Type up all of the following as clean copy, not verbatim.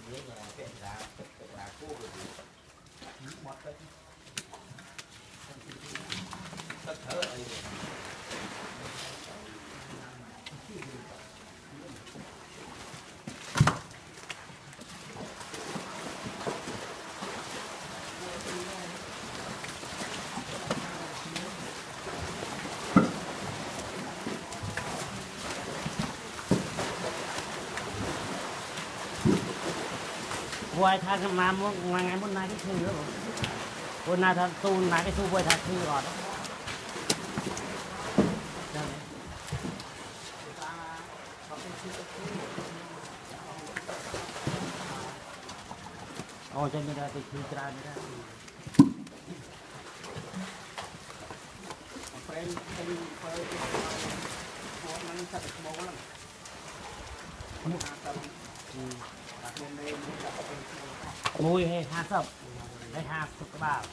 quay thay cái mà ngoài ngày hôm nay cái thứ nữa rồi hôm nay thằng tu này cái tu quay thay thứ rồi đó ôi cho nên là cái thứ ra nữa mùi hay ha sập hay ha sập các bạn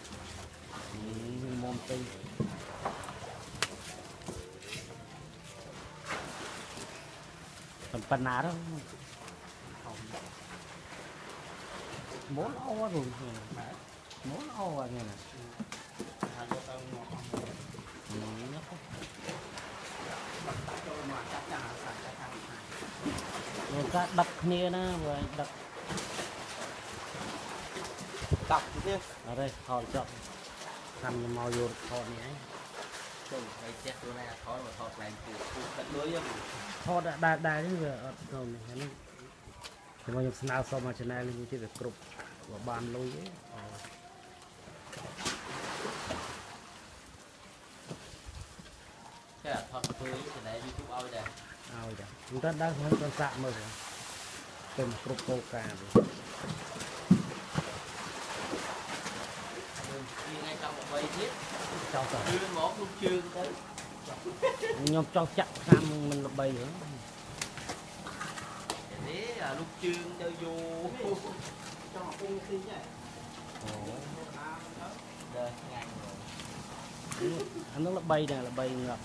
mồm tinh phần ná đó bốn ô rồi bốn ô à nghe nè rồi các đập kia nó rồi đập đập chứ ở đây thổi chọn làm màu vô thổi nhé trông cái chếtตัวnày thổi mà thổi lại từ đất lưới á thổi đã chứ rồi rồi này thì mà dùng nào sau mà trên này lên như thế cục và bàn lôi ấy cái là thổi lưới thì để YouTube ao đây ao vậy chúng ta đang hướng con sạ mơ rồi từng cục câu cà rồi ngay trong một bầy thiết trong cả đưa món lúc chương tới nhóm cho chặt tham mình là bầy nữa thế là lúc chương cho vô cho học cung thi nhỉ đời ngày rồi anh nó là bầy này là bầy ngập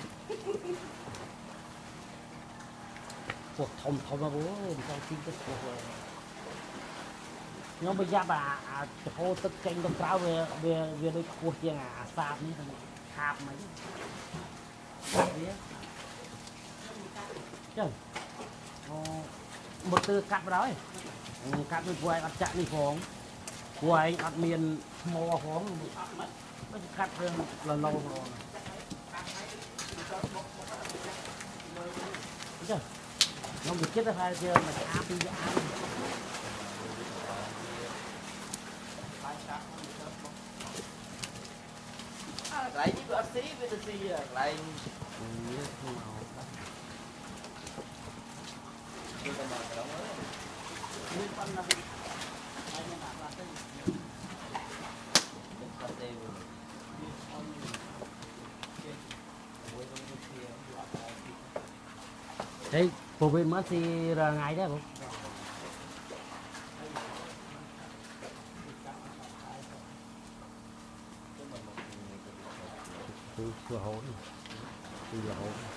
cuộc thông mà bố sao xin cái cuộc rồi nhưng bây giờ bà hô tức tranh đông trao về đôi cuộc riêng sạp như thế hạp mấy sạp đấy chứ một từ cắt vào đó cắt với quay ăn chặn đi phóng quay ăn miền mò phóng mới cắt là lâu rồi chứ nó bị chết ra chưa mà áp đi áp lại chứ có xí với tôi xí lại đấy phổ biến mất thì là ngày đấy không từ hồn từ là hồn